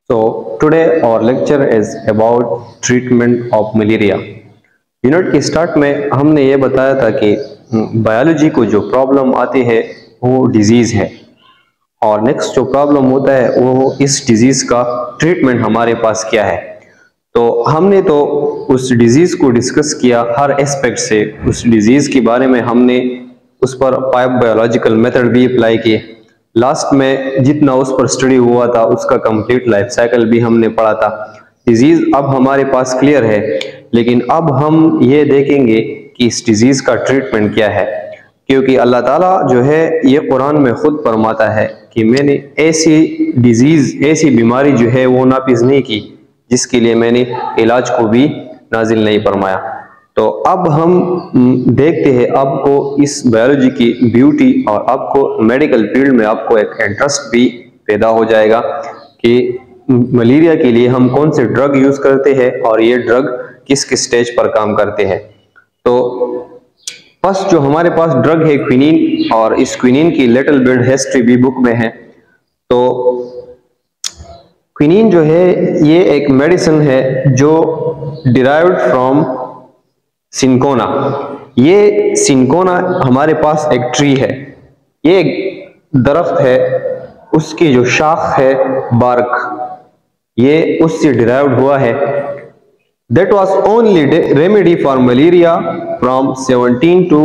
So today our lecture is about treatment of malaria. Unit के start में हमने ये बताया था कि बायोलॉजी को जो प्रॉब्लम आती है वो डिजीज है, और नेक्स्ट जो प्रॉब्लम होता है वो इस डिजीज का ट्रीटमेंट हमारे पास क्या है। तो हमने तो उस डिजीज को डिस्कस किया हर एस्पेक्ट से, उस डिजीज के बारे में हमने उस पर 5 बायोलॉजिकल मेथड भी अप्लाई किए। लास्ट में जितना उस पर स्टडी हुआ था उसका कंप्लीट लाइफ साइकिल भी हमने पढ़ा था। डिजीज अब हमारे पास क्लियर है, लेकिन अब हम ये देखेंगे कि इस डिजीज का ट्रीटमेंट क्या है, क्योंकि अल्लाह ताला जो है ये कुरान में खुद फरमाता है कि मैंने ऐसी डिजीज, ऐसी बीमारी जो है वो नाफिज नहीं की जिसके लिए मैंने इलाज को भी नाजिल नहीं फरमाया। तो अब हम देखते हैं, आपको इस बायोलॉजी की ब्यूटी और आपको मेडिकल फील्ड में आपको एक इंटरेस्ट भी पैदा हो जाएगा कि मलेरिया के लिए हम कौन से ड्रग यूज करते हैं और ये ड्रग किस किस स्टेज पर काम करते हैं। तो फर्स्ट जो हमारे पास ड्रग है क्विनीन, और इस क्विनीन की लिटिल बिट हिस्ट्री भी बुक में है। तो क्विनीन जो है ये एक मेडिसिन है जो डिराइव्ड फ्रॉम सिंकोना। ये सिंकोना हमारे पास एक ट्री है, ये एक दरख्त है, उसकी जो शाख है बार्क, ये उससे डिराइव्ड हुआ है। That was only remedy for malaria from 17 to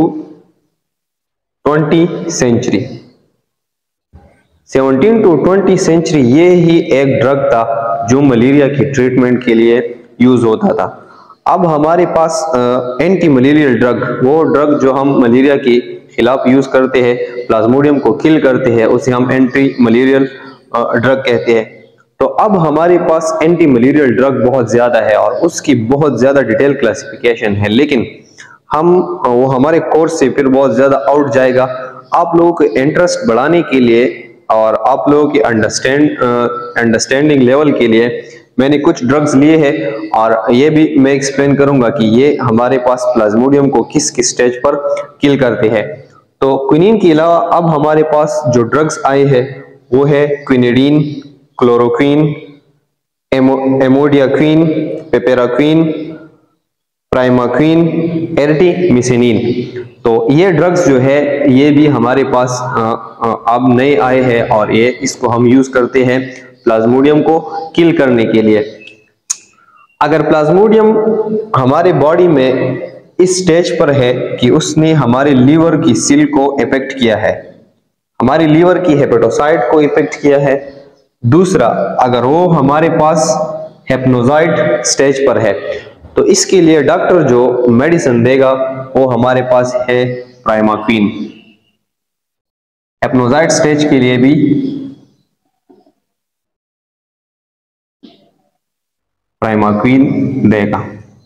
20 century। 17 to 20 century ये ही एक ड्रग था जो मलेरिया की ट्रीटमेंट के लिए यूज होता था। अब हमारे पास एंटी मलेरियल ड्रग, वो ड्रग जो हम मलेरिया के खिलाफ यूज करते हैं, प्लाज्मोडियम को किल करते हैं, उसे हम एंटी मलेरियल ड्रग कहते हैं। तो अब हमारे पास एंटी मलेरियल ड्रग बहुत ज्यादा है और उसकी बहुत ज्यादा डिटेल क्लासिफिकेशन है, लेकिन वो हमारे कोर्स से फिर बहुत ज्यादा आउट जाएगा। आप लोगों को इंटरेस्ट बढ़ाने के लिए और आप लोगों की अंडरस्टैंडिंग लेवल के लिए मैंने कुछ ड्रग्स लिए हैं, और ये भी मैं एक्सप्लेन करूंगा कि ये हमारे पास प्लाज्मोडियम को किस किस स्टेज पर किल करते हैं। तो क्विनीन के अलावा अब हमारे पास जो ड्रग्स आए हैं वो है quinidine, chloroquine, amodiaquine, piperaquine, primaquine, artemisinin. तो ये ड्रग्स जो है ये भी हमारे पास अब नए आए हैं, और ये इसको हम यूज करते हैं प्लाज्मोडियम को किल करने के लिए। अगर प्लाज्मोडियम हमारे बॉडी में इस स्टेज पर है कि उसने हमारे लीवर की सेल को इफेक्ट किया है, हमारी लीवर की हेपेटोसाइट को इफेक्ट किया है। दूसरा, अगर वो हमारे पास हेप्नोजाइट स्टेज पर है, तो इसके लिए डॉक्टर जो मेडिसिन देगा वो हमारे पास है प्राइमाक्वीन। हेप्नोजाइट स्टेज के लिए भी प्राइमाक्वीन देगा।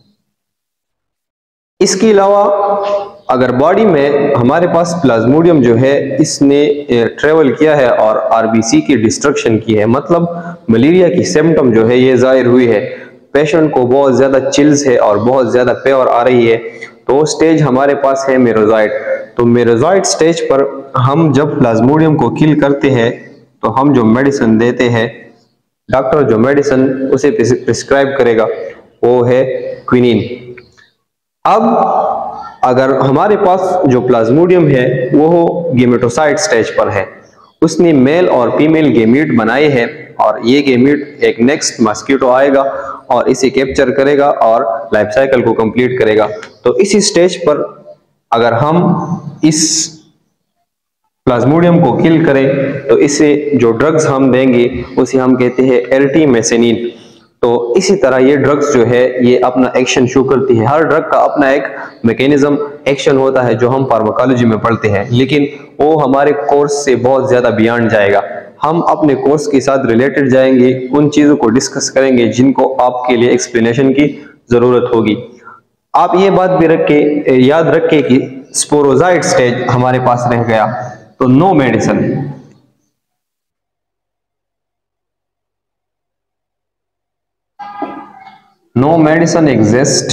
इसके अलावा अगर बॉडी में हमारे पास प्लाज्मोडियम जो है इसने ट्रेवल किया है और आरबीसी की डिस्ट्रक्शन की है, मतलब मलेरिया की सिम्टम जो है ये जाहिर हुई है, पेशेंट को बहुत ज्यादा चिल्स है और बहुत ज्यादा फीवर आ रही है, तो स्टेज हमारे पास है मेरोजाइट। तो मेरोजाइट स्टेज पर हम जब प्लाज्मोडियम को किल करते हैं तो हम जो मेडिसिन देते हैं, डॉक्टर जो मेडिसिन उसे प्रिस्क्राइब करेगा वो है क्विनीन। अब अगर हमारे पास जो प्लाज्मोडियम है वो गेमेटोसाइट स्टेज पर है, उसने मेल और फीमेल गेमीट बनाए हैं, और ये गेमीट एक नेक्स्ट मस्कीटो आएगा और इसे कैप्चर करेगा और लाइफ साइकिल को कंप्लीट करेगा। तो इसी स्टेज पर अगर हम इस प्लाज्मोडियम को किल करें तो इसे जो ड्रग्स हम देंगे उसे हम कहते हैं एर्टिमिसिनिन। तो इसी तरह ये ड्रग्स जो है ये अपना एक्शन शो करती है। हर ड्रग का अपना एक मैकेनिज्म एक्शन होता है जो हम फार्माकोलॉजी में पढ़ते हैं, लेकिन वो हमारे कोर्स से बहुत ज्यादा बियॉन्ड जाएगा। हम अपने कोर्स के साथ रिलेटेड जाएंगे, उन चीजों को डिस्कस करेंगे जिनको आपके लिए एक्सप्लेनेशन की जरूरत होगी। आप ये बात भी याद रखें कि स्पोरोजाइट स्टेज हमारे पास रह गया तो no medicine. No medicine exists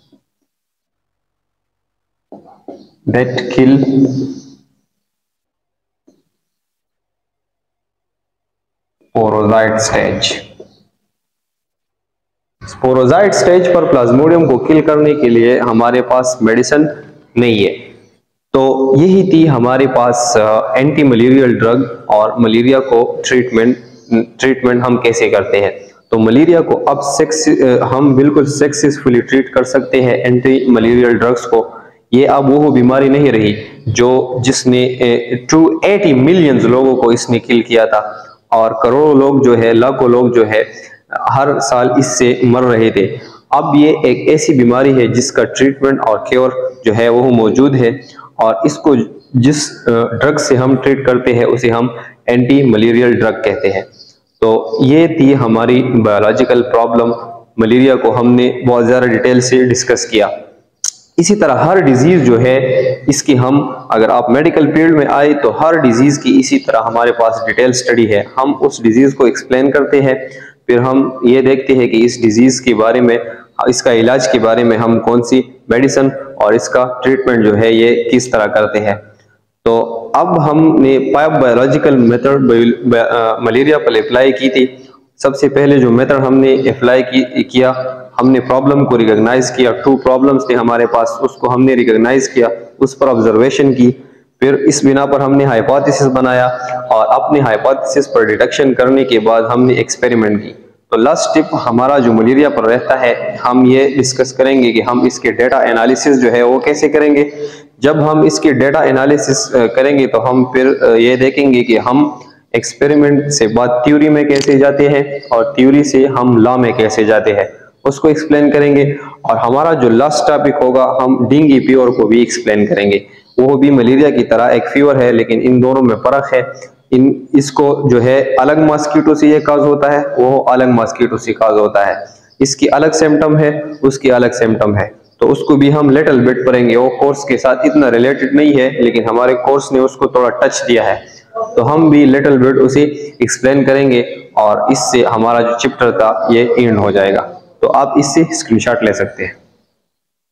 that kill porocyte stage। Sporozoite stage पर प्लाज्मोडियम को किल करने के लिए हमारे पास मेडिसिन नहीं है। तो यही थी हमारे पास एंटी मलेरियल ड्रग और मलेरिया को ट्रीटमेंट हम कैसे करते हैं। तो मलेरिया को अब हम बिल्कुल सक्सेसफुली ट्रीट कर सकते हैं एंटी मलेरियल ड्रग्स को। ये अब वो बीमारी नहीं रही जिसने 280 मिलियंस लोगों को इसने किल किया था और करोड़ों लोग जो है, लाखों लोग जो है हर साल इससे मर रहे थे। अब ये एक ऐसी बीमारी है जिसका ट्रीटमेंट और क्योर जो है वो मौजूद है और इसको जिस ड्रग से हम ट्रीट करते हैं उसे हम एंटी मलेरियल ड्रग कहते हैं। तो ये थी हमारी बायोलॉजिकल प्रॉब्लम। मलेरिया को हमने बहुत ज़्यादा डिटेल से डिस्कस किया। इसी तरह हर डिजीज जो है इसकी हम, अगर आप मेडिकल फील्ड में आए तो हर डिजीज की इसी तरह हमारे पास डिटेल स्टडी है। हम उस डिजीज को एक्सप्लेन करते हैं, फिर हम ये देखते हैं कि इस डिजीज के बारे में, इसका इलाज के बारे में हम कौन सी मेडिसिन और इसका ट्रीटमेंट जो है ये किस तरह करते हैं। तो अब हमने 5 बायोलॉजिकल मेथड मलेरिया पर अप्लाई की थी। सबसे पहले जो मेथड हमने अप्लाई किया, हमने प्रॉब्लम को रिकॉग्नाइज किया। 2 प्रॉब्लम्स थे हमारे पास, उसको हमने रिकॉग्नाइज किया, उस पर ऑब्जर्वेशन की, फिर इस बिना पर हमने हाइपोथेसिस बनाया और अपने हाइपोथेसिस पर डिडक्शन करने के बाद हमने एक्सपेरिमेंट की। तो लास्ट टिप हमारा जो मलेरिया पर रहता है, हम ये डिस्कस करेंगे कि हम इसके डेटा एनालिसिस जो है वो कैसे करेंगे। जब हम इसके डेटा एनालिसिस करेंगे तो हम फिर ये देखेंगे कि हम एक्सपेरिमेंट से बाद थ्योरी में कैसे जाते हैं और थ्योरी से हम लॉ में कैसे जाते हैं, उसको एक्सप्लेन करेंगे। और हमारा जो लास्ट टॉपिक होगा, हम डेंगू फीवर को भी एक्सप्लेन करेंगे। वो भी मलेरिया की तरह एक फीवर है, लेकिन इन दोनों में फर्क है। इसको जो है अलग मॉस्किटो से ये काज होता है, वो अलग मॉस्किटो से काज होता है। इसकी अलग सिम्टम है, उसकी अलग सिम्टम है। तो उसको भी हम लिटिल बिट पढ़ेंगे। वो कोर्स के साथ इतना रिलेटेड नहीं है, लेकिन हमारे कोर्स ने उसको थोड़ा टच दिया है, तो हम भी लिटिल बिट उसे एक्सप्लेन करेंगे और इससे हमारा जो चैप्टर था ये एंड हो जाएगा। तो आप इससे स्क्रीनशॉट ले सकते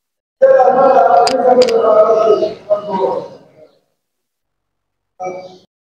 हैं।